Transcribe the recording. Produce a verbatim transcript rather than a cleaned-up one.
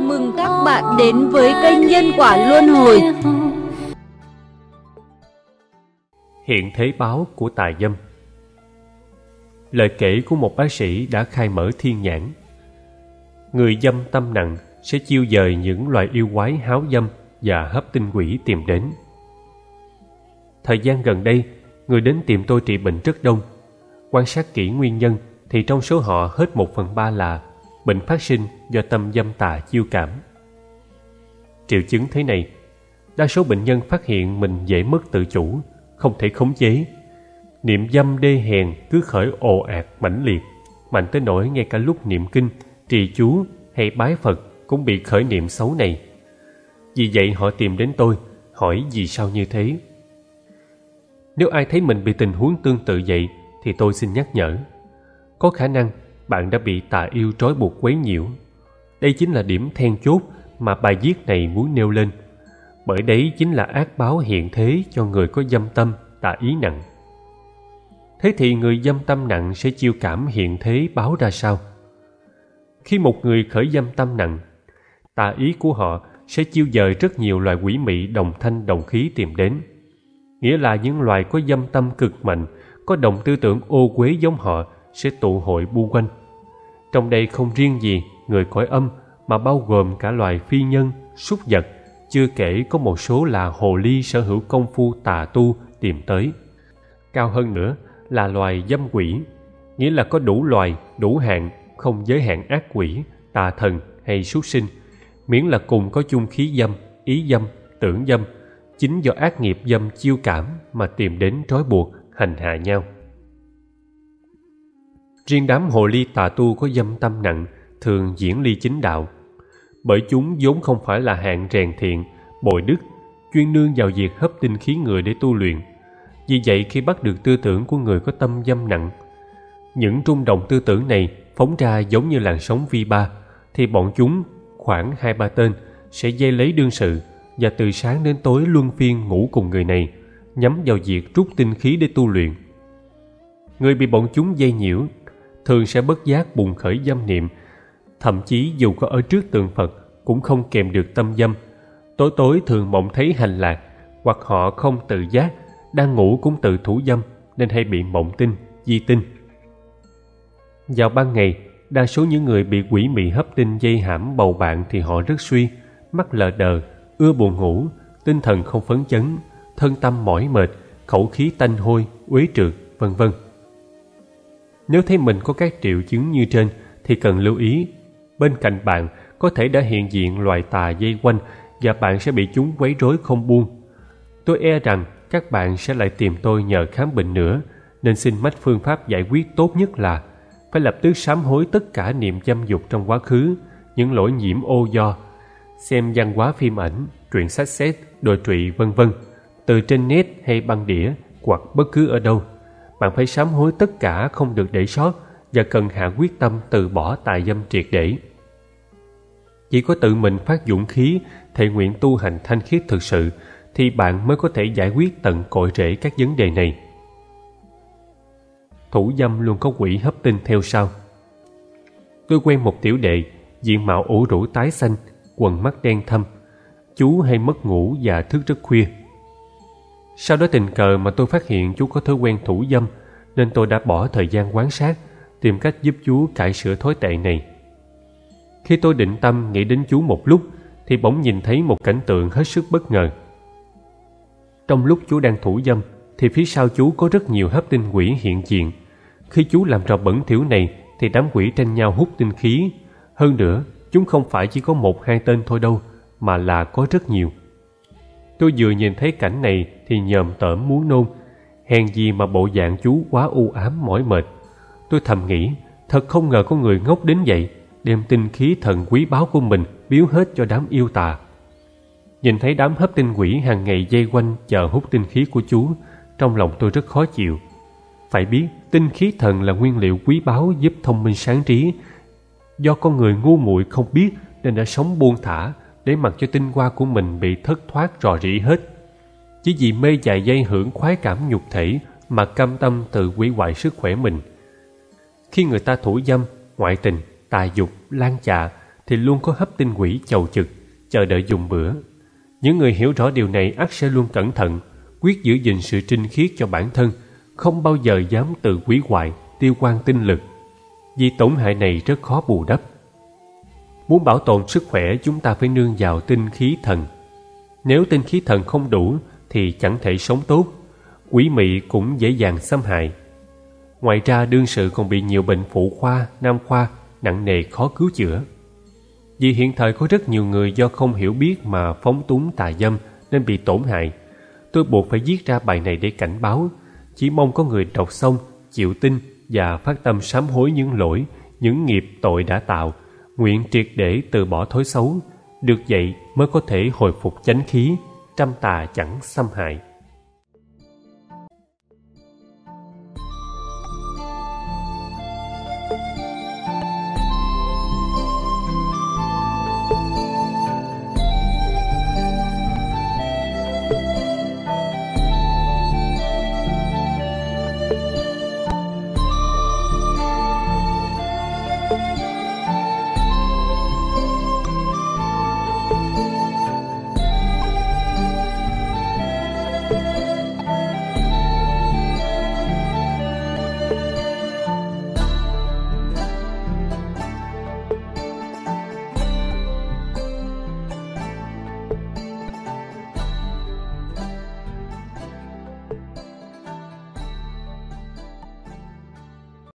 mừng các bạn đến với kênh Nhân Quả Luân Hồi. Hiện thế báo của tà dâm. Lời kể của một bác sĩ đã khai mở thiên nhãn. Người dâm tâm nặng sẽ chiêu dời những loài yêu quái háo dâm và hấp tinh quỷ tìm đến. Thời gian gần đây, người đến tìm tôi trị bệnh rất đông. Quan sát kỹ nguyên nhân thì trong số họ hết một phần ba là bệnh phát sinh do tâm dâm tà chiêu cảm. Triệu chứng thế này, đa số bệnh nhân phát hiện mình dễ mất tự chủ, không thể khống chế. Niệm dâm đê hèn cứ khởi ồ ạt mãnh liệt, mạnh tới nỗi ngay cả lúc niệm kinh, trì chú hay bái Phật cũng bị khởi niệm xấu này. Vì vậy họ tìm đến tôi, hỏi vì sao như thế. Nếu ai thấy mình bị tình huống tương tự vậy thì tôi xin nhắc nhở. Có khả năng bạn đã bị tà yêu trói buộc quấy nhiễu. Đây chính là điểm then chốt mà bài viết này muốn nêu lên. Bởi đấy chính là ác báo hiện thế cho người có dâm tâm, tà ý nặng. Thế thì người dâm tâm nặng sẽ chiêu cảm hiện thế báo ra sao? Khi một người khởi dâm tâm nặng, tà ý của họ sẽ chiêu dời rất nhiều loài quỷ mị đồng thanh đồng khí tìm đến. Nghĩa là những loài có dâm tâm cực mạnh, có đồng tư tưởng ô uế giống họ sẽ tụ hội bu quanh. Trong đây không riêng gì người cõi âm mà bao gồm cả loài phi nhân, súc vật, chưa kể có một số là hồ ly sở hữu công phu tà tu tìm tới. Cao hơn nữa là loài dâm quỷ, nghĩa là có đủ loài, đủ hạng, không giới hạn ác quỷ, tà thần hay súc sinh, miễn là cùng có chung khí dâm, ý dâm, tưởng dâm, chính do ác nghiệp dâm chiêu cảm mà tìm đến trói buộc, hành hạ nhau. Riêng đám hồ ly tà tu có dâm tâm nặng thường diễn ly chính đạo, bởi chúng vốn không phải là hạng rèn thiện, bồi đức, chuyên nương vào việc hấp tinh khí người để tu luyện. Vì vậy khi bắt được tư tưởng của người có tâm dâm nặng, những rung động tư tưởng này phóng ra giống như làn sóng vi ba, thì bọn chúng khoảng hai ba tên sẽ dây lấy đương sự và từ sáng đến tối luân phiên ngủ cùng người này, nhắm vào việc rút tinh khí để tu luyện. Người bị bọn chúng dây nhiễu thường sẽ bất giác bùng khởi dâm niệm, thậm chí dù có ở trước tượng Phật cũng không kèm được tâm dâm. Tối tối thường mộng thấy hành lạc, hoặc họ không tự giác, đang ngủ cũng tự thủ dâm nên hay bị mộng tinh, di tinh. Vào ban ngày, đa số những người bị quỷ mị hấp tinh dây hãm bầu bạn thì họ rất suy, mắt lờ đờ, ưa buồn ngủ, tinh thần không phấn chấn, thân tâm mỏi mệt, khẩu khí tanh hôi, uế trượt, vân vân. Nếu thấy mình có các triệu chứng như trên thì cần lưu ý, bên cạnh bạn có thể đã hiện diện loài tà dây quanh và bạn sẽ bị chúng quấy rối không buông. Tôi e rằng các bạn sẽ lại tìm tôi nhờ khám bệnh nữa, nên xin mách phương pháp giải quyết tốt nhất là phải lập tức sám hối tất cả niệm dâm dục trong quá khứ, những lỗi nhiễm ô do, xem văn hóa phim ảnh, truyện sách xét, đồi trụy vân vân, từ trên net hay băng đĩa hoặc bất cứ ở đâu. Bạn phải sám hối tất cả, không được để sót, và cần hạ quyết tâm từ bỏ tà dâm triệt để. Chỉ có tự mình phát dũng khí, thệ nguyện tu hành thanh khiết thực sự, thì bạn mới có thể giải quyết tận cội rễ các vấn đề này. Thủ dâm luôn có quỷ hấp tinh theo sau. Tôi quen một tiểu đệ, diện mạo ủ rũ tái xanh, quần mắt đen thâm. Chú hay mất ngủ và thức rất khuya. Sau đó tình cờ mà tôi phát hiện chú có thói quen thủ dâm, nên tôi đã bỏ thời gian quan sát, tìm cách giúp chú cải sửa thói tệ này. Khi tôi định tâm nghĩ đến chú một lúc, thì bỗng nhìn thấy một cảnh tượng hết sức bất ngờ. Trong lúc chú đang thủ dâm, thì phía sau chú có rất nhiều hấp tinh quỷ hiện diện. Khi chú làm trò bẩn thỉu này, thì đám quỷ tranh nhau hút tinh khí. Hơn nữa, chúng không phải chỉ có một hai tên thôi đâu, mà là có rất nhiều. Tôi vừa nhìn thấy cảnh này thì nhòm tởm muốn nôn. Hèn gì mà bộ dạng chú quá u ám mỏi mệt. Tôi thầm nghĩ, thật không ngờ có người ngốc đến vậy, đem tinh khí thần quý báu của mình biếu hết cho đám yêu tà. Nhìn thấy đám hấp tinh quỷ hàng ngày dây quanh chờ hút tinh khí của chú, trong lòng tôi rất khó chịu. Phải biết, tinh khí thần là nguyên liệu quý báu giúp thông minh sáng trí. Do con người ngu muội không biết nên đã sống buông thả, để mặc cho tinh hoa của mình bị thất thoát rò rỉ hết. Chỉ vì mê dài dây hưởng khoái cảm nhục thể mà cam tâm tự hủy hoại sức khỏe mình. Khi người ta thủ dâm, ngoại tình, tà dục, lan chạ thì luôn có hấp tinh quỷ chầu chực, chờ đợi dùng bữa. Những người hiểu rõ điều này ắt sẽ luôn cẩn thận, quyết giữ gìn sự trinh khiết cho bản thân, không bao giờ dám tự hủy hoại, tiêu quan tinh lực, vì tổn hại này rất khó bù đắp. Muốn bảo tồn sức khỏe, chúng ta phải nương vào tinh khí thần. Nếu tinh khí thần không đủ thì chẳng thể sống tốt, quỷ mị cũng dễ dàng xâm hại. Ngoài ra, đương sự còn bị nhiều bệnh phụ khoa, nam khoa nặng nề khó cứu chữa. Vì hiện thời có rất nhiều người do không hiểu biết mà phóng túng tà dâm nên bị tổn hại. Tôi buộc phải viết ra bài này để cảnh báo, chỉ mong có người đọc xong, chịu tin và phát tâm sám hối những lỗi, những nghiệp tội đã tạo, nguyện triệt để từ bỏ thói xấu. Được vậy mới có thể hồi phục chánh khí, trăm tà chẳng xâm hại.